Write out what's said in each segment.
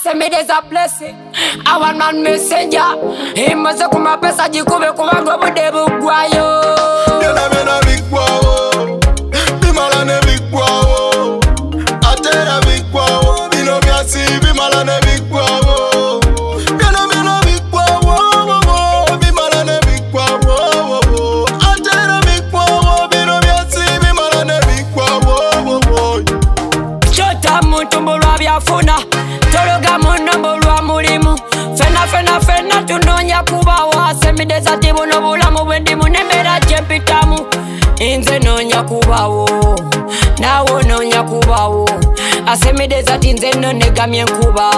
Semy is a blessing. I want man messenger. He must have come up as a jikube kuba go bude Bigwaawo. Byonna byonna Bigwaawo. Bimalane Bigwaawo. Atera Bigwaawo. Bino byasi bimalane Bigwaawo. Byonna byonna Bigwaawo. Bimalane Bigwaawo. Atera Bigwaawo. Bino byasi bimalane Bigwaawo. Chota muntu mbulwa byafuna. Tologa muno mbulwa mulimu. Fena tunonya kubawo. Semy Dezat buno bulamu bwendimu nembera gyempitamu. Inze nonya kubawo, nawo nonya kubawo. Semy Dezat nze no negamye nkuba.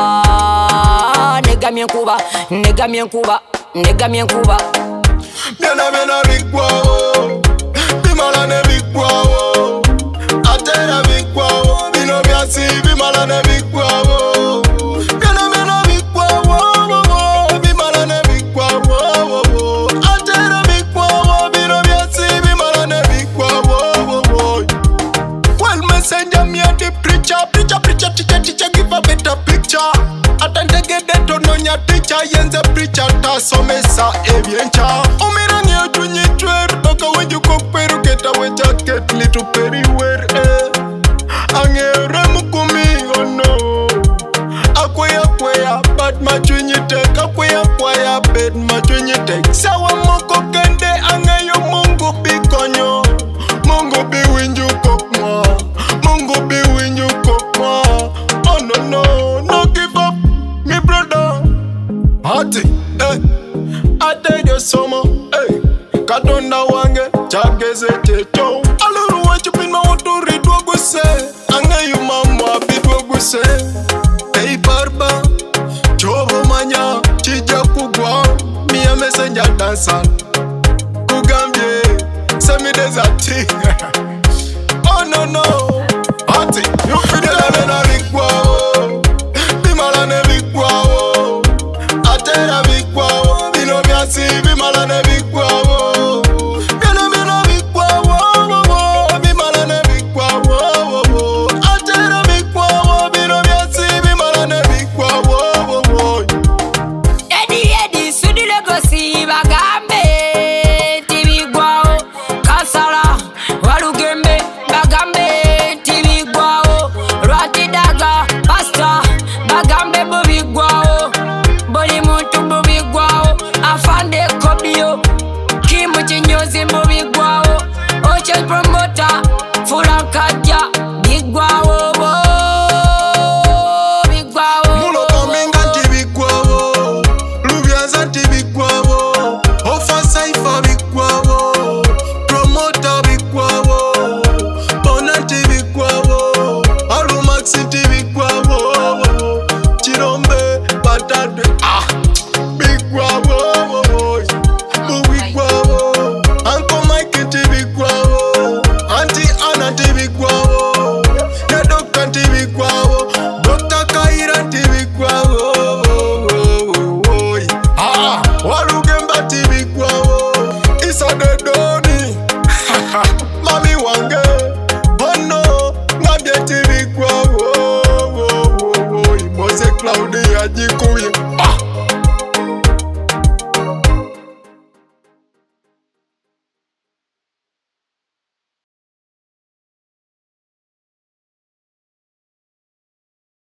Byonna byonna Bigwaawo. Bimalane Bigwaawo. Atera Bigwaawo. Bino byasi bimalane Bigwaawo. Byonna byonna Bigwaawo. Bimalane Bigwaawo. Atera Bigwaawo. Bino byasi bimalane Bigwaawo. Well, messenger me and the preacher, teacher, give a better picture. Atende get to know your teacher, yenze preacher ta somesa ebiencha. Umirangi otunyi twer, toka when you cook peru get away jacket little periwear. Angere mukumi oh no. Akwaya, but machunyi tek. Akwaya, bed machunyi tek. Sawa moko kende angayo mungu bikonyo. Mungu bi winju kokma. Mungu bi winju kokma. Oh no give up, me brother. Hati, I tell you summer, Katonda wange, chageze teto. Aluru wachu pinma watu ridwa guse. Angayu mama bidwa guse. Hey barba, chobo manya, chija kugwa. Miya messenger dancer. Kugambye, Semy Dezat.